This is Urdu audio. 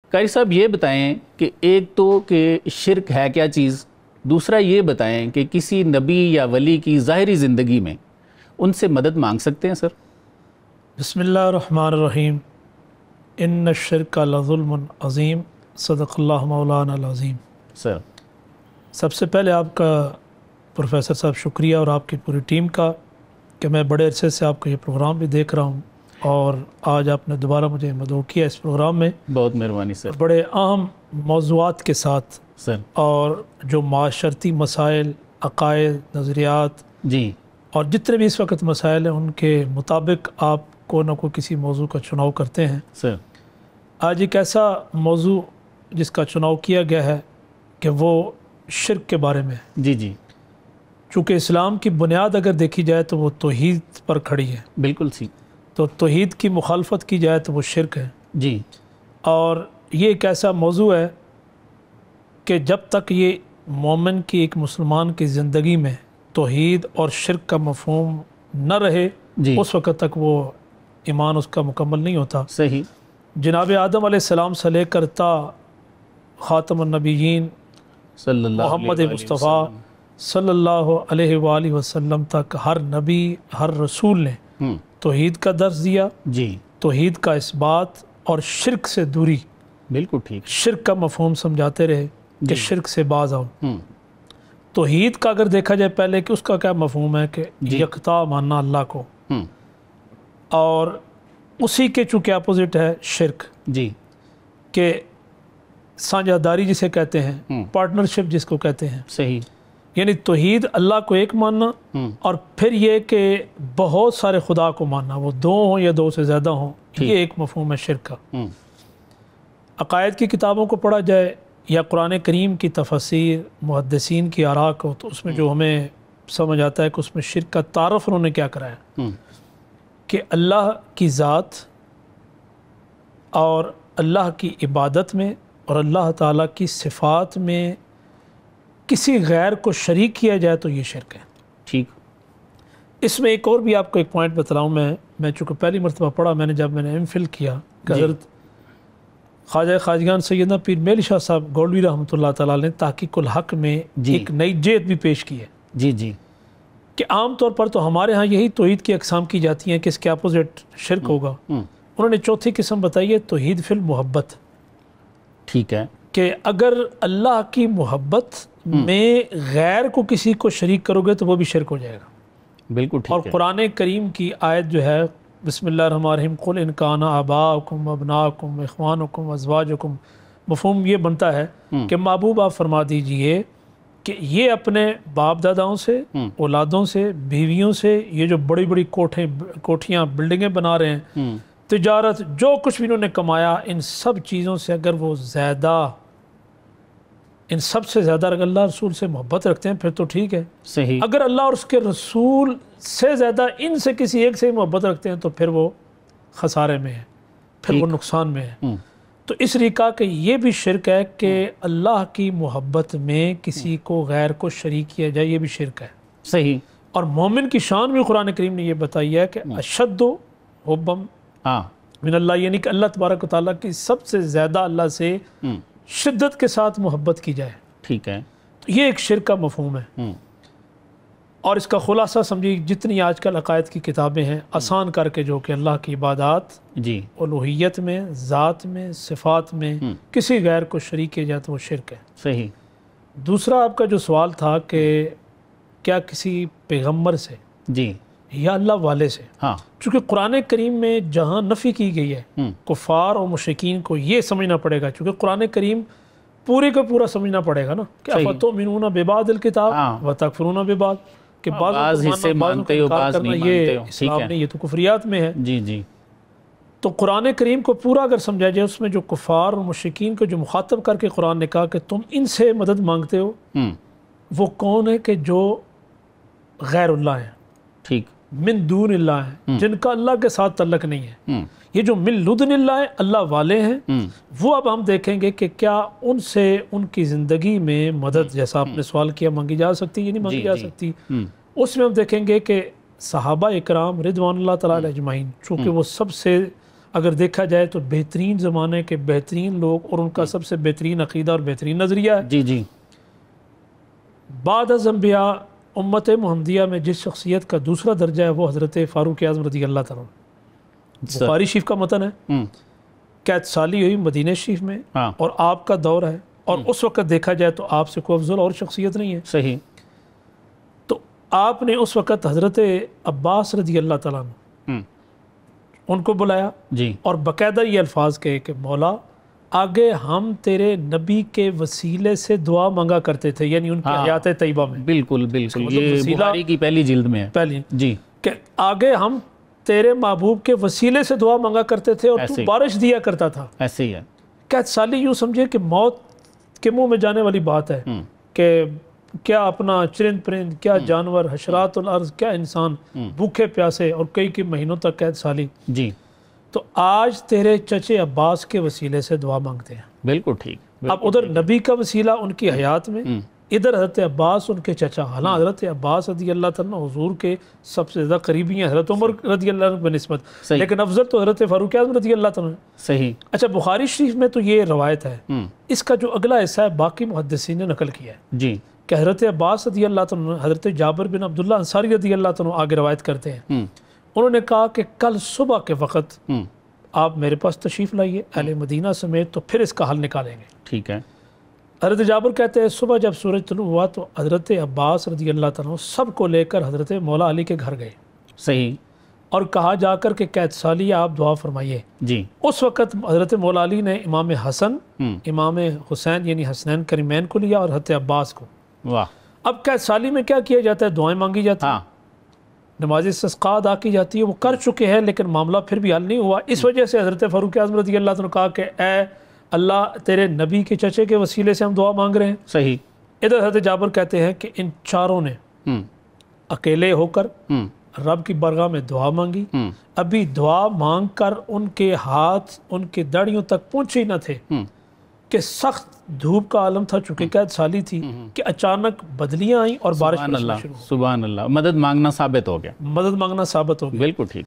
قاری صاحب یہ بتائیں کہ ایک تو کہ شرک ہے کیا چیز، دوسرا یہ بتائیں کہ کسی نبی یا ولی کی ظاہری زندگی میں ان سے مدد مانگ سکتے ہیں سر؟ بسم اللہ الرحمن الرحیم، ان الشرک لظلم عظیم، صدق اللہ مولانا العظیم۔ سر سب سے پہلے آپ کا پروفیسر صاحب شکریہ اور آپ کی پوری ٹیم کا کہ میں بڑے عرصے سے آپ کا یہ پروگرام بھی دیکھ رہا ہوں اور آج آپ نے دوبارہ مجھے مدعو کیا اس پروگرام میں۔ بہت مہربانی سر۔ بڑے اہم موضوعات کے ساتھ سر اور جو معاشرتی مسائل، عقائد، نظریات جی اور جتنے بھی اس وقت مسائل ہیں ان کے مطابق آپ کو نہ کوئی کسی موضوع کا چناؤ کرتے ہیں۔ سر آج ایک ایسا موضوع جس کا چناؤ کیا گیا ہے کہ وہ شرک کے بارے میں ہے۔ جی جی چونکہ اسلام کی بنیاد اگر دیکھی جائے تو وہ توحید پر کھڑی ہے، بالکل سی۔ تو توحید کی مخالفت کی جائے تو وہ شرک ہے۔ جی اور یہ ایک ایسا موضوع ہے کہ جب تک یہ مومن کی، ایک مسلمان کی زندگی میں توحید اور شرک کا مفہوم نہ رہے جی اس وقت تک وہ ایمان اس کا مکمل نہیں ہوتا۔ صحیح۔ جناب آدم علیہ السلام سے لے کر تا خاتم النبیین صلی اللہ محمد علیہ مصطفیٰ صلی اللہ علیہ وآلہ وسلم تک ہر نبی، ہر رسول نے وسلم۔ توحید کا درس دیا، جی توحید کا اثبات اور شرک سے دوری، بالکل ٹھیک۔ شرک کا مفہوم سمجھاتے رہے کہ شرک سے باز آؤ۔ توحید کا اگر دیکھا جائے پہلے کہ اس کا کیا مفہوم ہے کہ یکتا ماننا اللہ کو، اور اسی کے چونکہ اپوزٹ ہے شرک، جی کہ سانجھا داری جسے کہتے ہیں، پارٹنرشپ جس کو کہتے ہیں۔ صحیح۔ یعنی توحید اللہ کو ایک ماننا اور پھر یہ کہ بہت سارے خدا کو ماننا، وہ دو ہوں یا دو سے زیادہ ہوں، یہ ایک مفہوم ہے شرک کا۔ عقائد کی کتابوں کو پڑھا جائے یا قرآن کریم کی تفسیر، محدثین کی آراء کو، تو اس میں جو ہمیں سمجھ آتا ہے کہ اس میں شرک کا تعارف انہوں نے کیا کرایا کہ اللہ کی ذات اور اللہ کی عبادت میں اور اللہ تعالیٰ کی صفات میں کسی غیر کو شریک کیا جائے تو یہ شرک ہے۔ ٹھیک۔ اس میں ایک اور بھی آپ کو ایک پوائنٹ بتلاؤں، میں چونکہ پہلی مرتبہ پڑھا، جب میں نے ایم فل کیا کہ حضرت خواجہ خواجگان سیدنا پیر میلی شاہ صاحب گولوی رحمۃ اللہ تعالیٰ نے تحقیق الحق میں ایک نئی جہت بھی پیش کی ہے۔ جی جی کہ عام طور پر تو ہمارے ہاں یہی توحید کی اقسام کی جاتی ہیں کہ اس کے اپوزٹ شرک ہوگا۔ انہوں نے چوتھی قسم بتائی ہے توحید فی المحبت۔ ٹھیک ہے۔ کہ اگر اللہ کی محبت میں غیر کو کسی کو شریک کرو گے تو وہ بھی شرک ہو جائے گا۔ بالکل ٹھیک اور ہے۔ قرآن کریم کی آیت جو ہے بسم اللہ الرحمن الرحیم، قل ان کان آباؤکم ابناؤکم اخوانکم ازواجکم، مفہوم یہ بنتا ہے کہ محبوب آپ فرما دیجئے کہ یہ اپنے باپ داداؤں سے، اولادوں سے، بیویوں سے، یہ جو بڑی بڑی کوٹھیاں بلڈنگیں بنا رہے ہیں، تجارت، جو کچھ بھی انہوں نے کمایا، ان سب چیزوں سے اگر وہ زیادہ، ان سب سے زیادہ اگر اللہ رسول سے محبت رکھتے ہیں پھر تو ٹھیک ہے۔ صحیح۔ اگر اللہ اور اس کے رسول سے زیادہ ان سے کسی ایک سے محبت رکھتے ہیں تو پھر وہ خسارے میں ہے، پھر وہ نقصان میں ہے۔ تو اس لیے کہا کہ یہ بھی شرک ہے کہ اللہ کی محبت میں کسی کو غیر کو شریک کیا جائے، یہ بھی شرک ہے۔ صحیح۔ اور مومن کی شان بھی قرآن کریم نے یہ بتائی ہے کہ اشد حبم من اللہ، یعنی کہ اللہ تبارک و تعالیٰ کی سب سے زیادہ اللہ سے شدت کے ساتھ محبت کی جائے۔ ٹھیک ہے۔ تو یہ ایک شرک کا مفہوم ہے۔ اور اس کا خلاصہ سمجھیے، جتنی آج کل عقائد کی کتابیں ہیں آسان کر کے، جو کہ اللہ کی عبادات، جی الوہیت میں، ذات میں، صفات میں کسی غیر کو شریک کیا جائے تو وہ شرک ہے۔ صحیح۔ دوسرا آپ کا جو سوال تھا کہ کیا کسی پیغمبر سے جی یا اللہ والے سے، ہاں، چونکہ قرآن کریم میں جہاں نفی کی گئی ہے، کفار اور مشرکین کو یہ سمجھنا پڑے گا، چونکہ قرآن کریم پورے کا پورا سمجھنا پڑے گا نا کہ افتؤمنون ببعض الکتاب وتکفرون ببعض، کہ بعض حصے مانتے ہو بعض نہیں مانتے ہو۔ اسلام نے، یہ تو کفریات میں ہے۔ جی جی۔ تو قرآن کریم کو پورا اگر سمجھا جائے، اس میں جو کفار اور مشرکین کو جو مخاطب کر کے قرآن نے کہا کہ تم ان سے مدد مانگتے ہو، وہ کون ہے کہ جو غیر اللہ ہیں، ٹھیک، من دون اللہ ہیں، جن کا اللہ کے ساتھ تعلق نہیں ہے۔ یہ جو من لدن اللہ ہے، اللہ والے ہیں، وہ اب ہم دیکھیں گے کہ کیا ان سے ان کی زندگی میں مدد، جیسا آپ نے سوال کیا، مانگی جا سکتی یا نہیں مانگی جا سکتی۔ اس میں ہم دیکھیں گے کہ صحابہ اکرام رضوان اللہ تعالیٰ علیہ اجمعین، چونکہ وہ سب سے اگر دیکھا جائے تو بہترین زمانے کے بہترین لوگ اور ان کا سب سے بہترین عقیدہ اور بہترین نظریہ ہے. جی جی. بعد از انبیاء امت محمدیہ میں جس شخصیت کا دوسرا درجہ ہے وہ حضرت فاروق اعظم رضی اللہ تعالیٰ. بخاری شریف کا متن ہے، قید سالی ہوئی مدینہ شریف میں اور آپ کا دور ہے، اور اس وقت دیکھا جائے تو آپ سے کوئی افضل اور شخصیت نہیں ہے. صحیح. تو آپ نے اس وقت حضرت عباس رضی اللہ تعالیٰ عنہ ان کو بلایا جی، اور باقاعدہ یہ الفاظ کہے کہ مولا آگے ہم تیرے نبی کے وسیلے سے دعا مانگا کرتے تھے، یعنی ان کی حیات طیبہ میں. بالکل بالکل، یہ بخاری کی پہلی جلد میں ہے. پہلی جی، کہ آگے ہم تیرے محبوب کے وسیلے سے دعا مانگا کرتے تھے اور تو بارش دیا کرتا تھا. ایسے ہی ہے. قید سالی یوں سمجھے کہ موت کے منہ میں جانے والی بات ہے کہ کیا اپنا چرند پرند، کیا جانور، حشرات الارض، کیا انسان بھوکے پیاسے اور کئی مہینوں تک قید سالی. جی. تو آج تیرے چچے عباس کے وسیلے سے دعا مانگتے ہیں. بالکل ٹھیک. اب ادھر نبی کا وسیلہ ان کی حیات میں، ادھر حضرت عباس ان کے چچا. حالانکہ حضرت عباس رضی اللہ تعالیٰ حضور کے سب سے زیادہ قریبی ہیں، حضرت عمر رضی اللہ عنہ بنسبت، لیکن افضل تو حضرت فاروق اعظم رضی اللہ تعالیٰ. صحیح. اچھا، بخاری شریف میں تو یہ روایت ہے. اس کا جو اگلا حصہ ہے باقی محدثین نے نقل کیا ہے جی، کہ حضرت عباس رضی اللہ تعالیٰ، حضرت جابر بن عبداللہ انصاری رضی اللہ تعالیٰ آگے روایت کرتے ہیں. انہوں نے کہا کہ کل صبح کے وقت آپ میرے پاس تشریف لائیے اہل مدینہ سمیت، تو پھر اس کا حل نکالیں گے. ٹھیک ہے. حضرت جابر کہتے ہیں صبح جب سورج طلوع ہوا تو حضرت عباس رضی اللہ تعالیٰ سب کو لے کر حضرت مولا علی کے گھر گئے. صحیح. اور کہا جا کر کہ قید سالی آپ دعا فرمائیے. جی. اس وقت حضرت مولا علی نے امام حسن، امام حسین یعنی حسنین کریمین کو لیا اور حضرت عباس کو. واہ. اب قید سالی میں کیا کیا جاتا ہے؟ دعائیں مانگی جاتی ہیں، نماز استسقاء ادا کی جاتی ہے. وہ کر چکے ہیں لیکن معاملہ پھر بھی حل نہیں ہوا. اس وجہ سے حضرت فاروق اعظم رضی اللہ عنہ نے کہا کہ اے اللہ، تیرے نبی کے چچے کے وسیلے سے ہم دعا مانگ رہے ہیں. صحیح. ادھر حضرت جابر کہتے ہیں کہ ان چاروں نے اکیلے ہو کر رب کی بارگاہ میں دعا مانگی. ابھی دعا مانگ کر ان کے ہاتھ ان کے داڑھیوں تک پہنچے نہ تھے کہ سخت دھوپ کا عالم تھا، چونکہ قید سالی تھی، کہ اچانک بدلیاں آئیں اور بارش پڑنا شروع ہو. سبحان اللہ. مدد مانگنا ثابت ہو گیا. مدد مانگنا ثابت ہو گیا. بالکل ٹھیک.